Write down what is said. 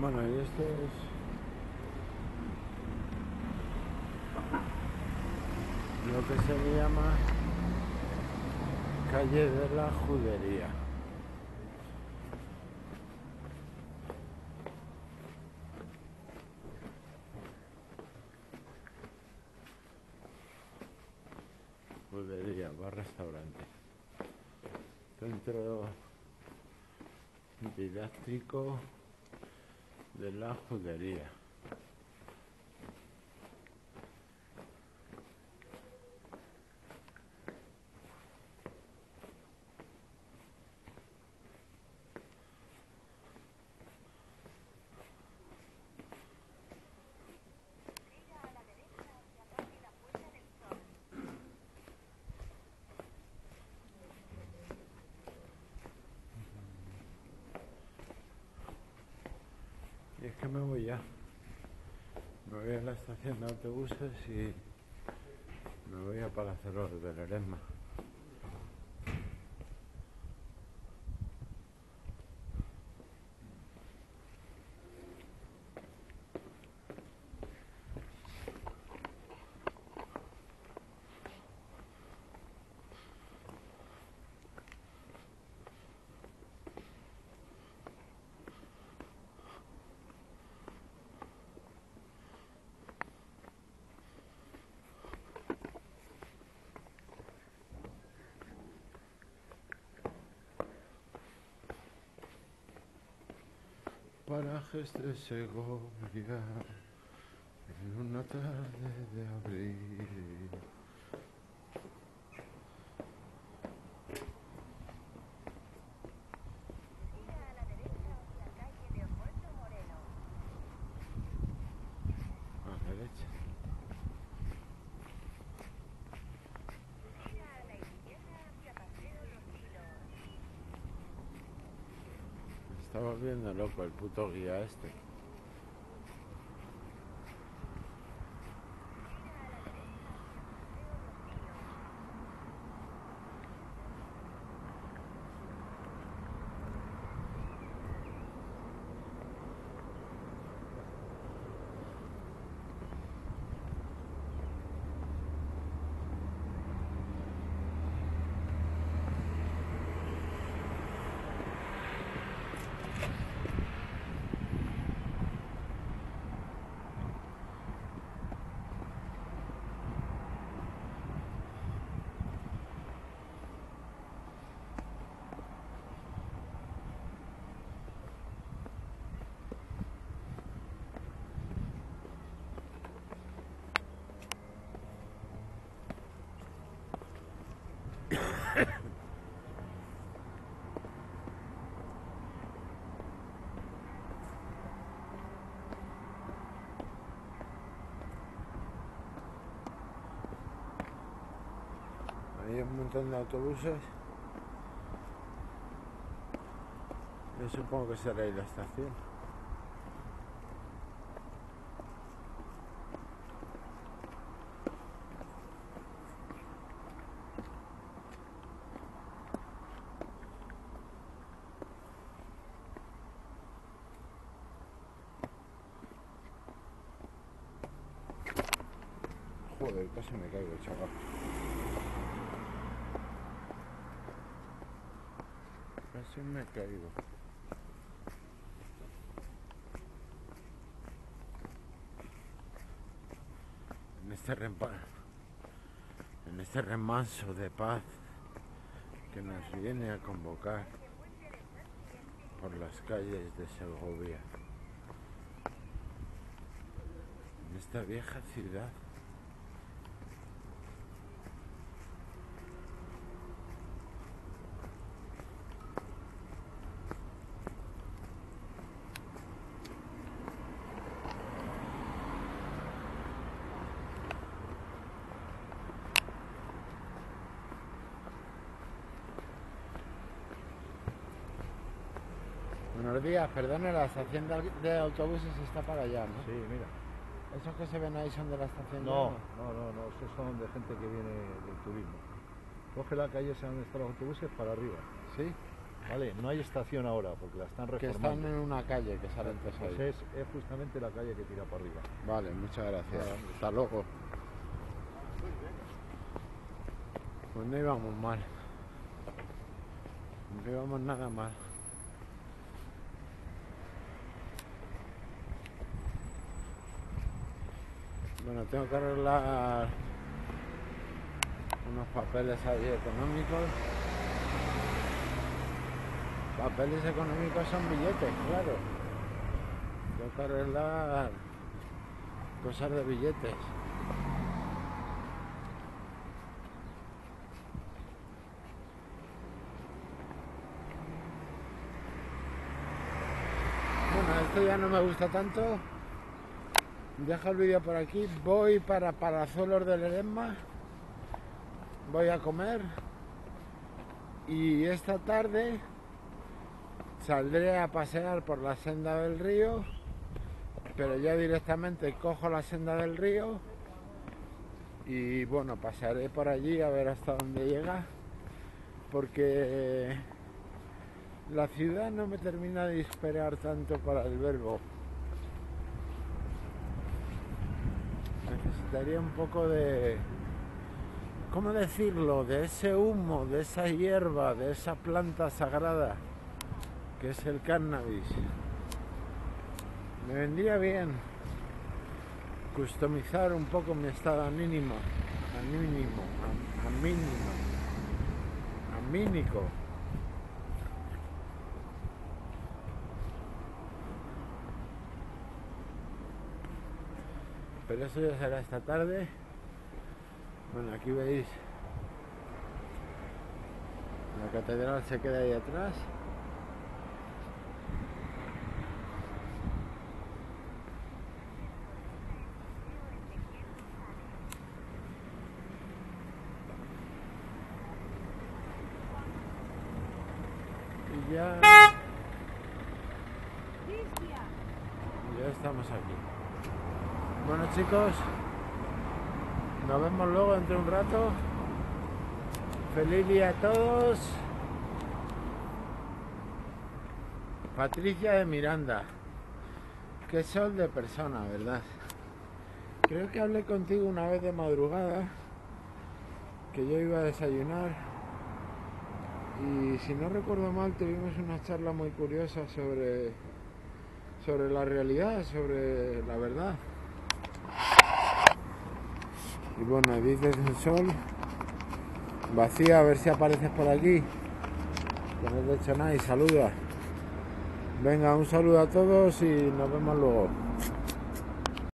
Bueno, y esto es lo que se le llama calle de la Judería. Judería, bar-restaurante. Centro didáctico de la Judería. Y es que me voy ya. Me voy a la estación de autobuses y me voy a Palazuelos de Lerema. Parajes de Segovia, en una tarde de abril. Gira a la derecha hacia calle Leopoldo Moreno. A la derecha. Gira a la izquierda hacia Paseo Los Silos. Me está volviendo loco el puto guía este. Gira a la derecha hacia Paseo Los Silos. Hay un montón de autobuses. Yo supongo que será ahí la estación. Joder, casi me caigo, chaval. Casi me caigo. En este remanso de paz que nos viene a convocar por las calles de Segovia, en esta vieja ciudad. Buenos días, perdone, la estación de autobuses está para allá, ¿no? Sí, mira. ¿Esos que se ven ahí son de la estación? No, estos son de gente que viene del turismo. Coge la calle esa donde están los autobuses para arriba. ¿Sí? ¿vale? No hay estación ahora porque la están Que reformando. están en una calle que salen todos Pues ahí. es justamente la calle que tira para arriba. Vale, muchas gracias. Nada. Hasta luego. Pues no íbamos mal. No íbamos nada mal. Bueno, tengo que arreglar unos papeles ahí económicos. Papeles económicos son billetes, claro. Tengo que arreglar cosas de billetes. Bueno, esto ya no me gusta tanto. Dejo el vídeo por aquí. Voy para Palazuelos del Ledesma. Voy a comer. Y esta tarde saldré a pasear por la senda del río. Pero ya directamente cojo la senda del río. Y bueno, pasaré por allí a ver hasta dónde llega. Porque la ciudad no me termina de inspirar tanto para el verbo. Necesitaría un poco de, ¿cómo decirlo?, de ese humo, de esa hierba, de esa planta sagrada que es el cannabis. Me vendría bien customizar un poco mi estado anímico. Pero eso ya será esta tarde. Bueno, aquí veis, la catedral se queda ahí atrás. Y ya estamos aquí. Bueno, chicos, nos vemos luego dentro de un rato. Feliz día a todos. Patricia de Miranda. Qué sol de persona, ¿verdad? Creo que hablé contigo una vez de madrugada, que yo iba a desayunar, y si no recuerdo mal tuvimos una charla muy curiosa sobre la realidad, sobre la verdad. Y bueno, dices el sol vacía, a ver si apareces por aquí, que no te he hecho nada, y saluda. Venga, un saludo a todos y nos vemos luego.